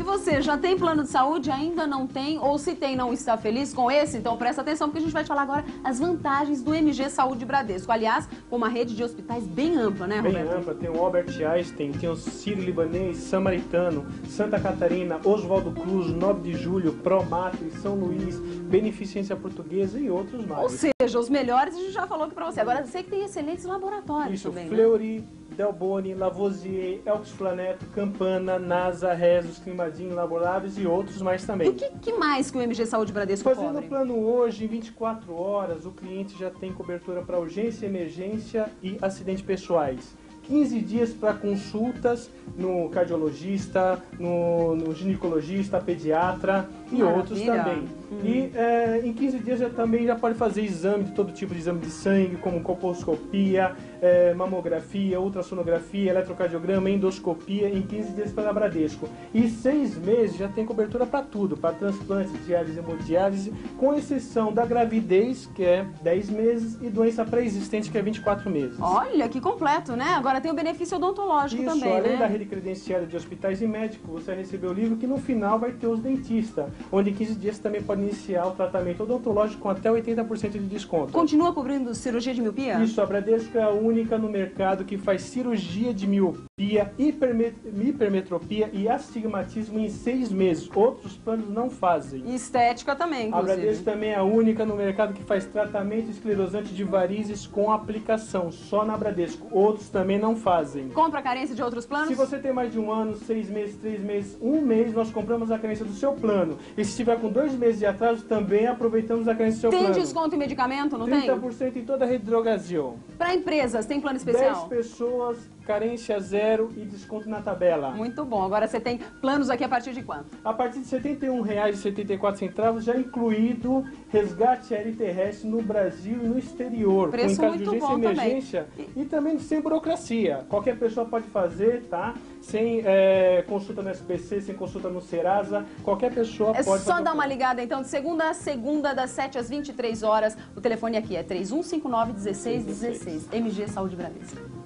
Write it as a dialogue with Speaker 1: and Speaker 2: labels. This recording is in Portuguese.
Speaker 1: você já tem plano de saúde, ainda não tem, ou se tem, não está feliz com esse, então presta atenção, porque a gente vai te falar agora as vantagens do MG Saúde Bradesco. Aliás, com uma rede de hospitais bem ampla, né, Roberto?
Speaker 2: Bem ampla, tem o Albert Einstein, tem o Sírio-Libanês, Samaritano, Santa Catarina, Oswaldo Cruz, 9 de Julho, Promatriz, São Luís, Beneficência Portuguesa e outros mais.
Speaker 1: Ou seja, os melhores a gente já falou aqui pra você. Agora, sei que tem excelentes laboratórios.
Speaker 2: Isso,
Speaker 1: também,
Speaker 2: Fleury, Delboni, Lavoisier, Elks Flaneto, Campana, NASA, Rezos, Climadin, Laboraves e outros mais também.
Speaker 1: E o que mais que o MG Saúde Bradesco
Speaker 2: Fazendo
Speaker 1: cobre?
Speaker 2: o plano hoje, em 24 horas, o cliente já tem cobertura para urgência, emergência e acidentes pessoais. 15 dias para consultas no cardiologista, no ginecologista, pediatra e outros também. E em 15 dias também já pode fazer exame de todo tipo de exame de sangue, como colposcopia, mamografia, ultrassonografia, eletrocardiograma, endoscopia, em 15 dias pela Bradesco. E 6 meses já tem cobertura para tudo, para transplante, diálise, hemodiálise, com exceção da gravidez, que é 10 meses, e doença pré-existente, que é 24 meses.
Speaker 1: Olha, que completo, né? Agora tem o benefício odontológico
Speaker 2: Isso,
Speaker 1: também,
Speaker 2: além
Speaker 1: né?
Speaker 2: da rede credenciada de hospitais e médicos, você vai receber o livro que no final vai ter os dentistas, onde em 15 dias você também pode iniciar o tratamento odontológico com até 80% de desconto.
Speaker 1: Continua cobrindo cirurgia de miopia?
Speaker 2: Isso, a Bradesco é a única no mercado que faz cirurgia de miopia, hipermetropia e astigmatismo em 6 meses. Outros planos não fazem.
Speaker 1: E estética também,
Speaker 2: A
Speaker 1: inclusive.
Speaker 2: Bradesco também é a única no mercado que faz tratamento esclerosante de varizes com aplicação, só na Bradesco. Outros também não fazem.
Speaker 1: Compra a carência de outros planos?
Speaker 2: Se você tem mais de 1 ano, 6 meses, 3 meses, 1 mês, nós compramos a carência do seu plano. E se estiver com 2 meses de atraso, também aproveitamos a carência do seu plano.
Speaker 1: Tem desconto em medicamento, não
Speaker 2: 30% em toda a rede Drogasil.
Speaker 1: Para empresas, tem plano
Speaker 2: 10
Speaker 1: especial?
Speaker 2: pessoas, carência zero e desconto na tabela.
Speaker 1: Muito bom. Agora você tem planos aqui a partir de quanto?
Speaker 2: A partir de R$ 71,74, já incluído resgate aéreo terrestre no Brasil e no exterior.
Speaker 1: Preço
Speaker 2: com caso de
Speaker 1: muito
Speaker 2: urgência
Speaker 1: bom
Speaker 2: e emergência. E também sem burocracia. Qualquer pessoa pode fazer, tá? Sem consulta no SPC, sem consulta no Serasa. Qualquer pessoa pode fazer.
Speaker 1: É só dar uma ligada, então, de segunda a segunda, das 7 às 23 horas. O telefone aqui é 3159-1616. MG Saúde Bradesco.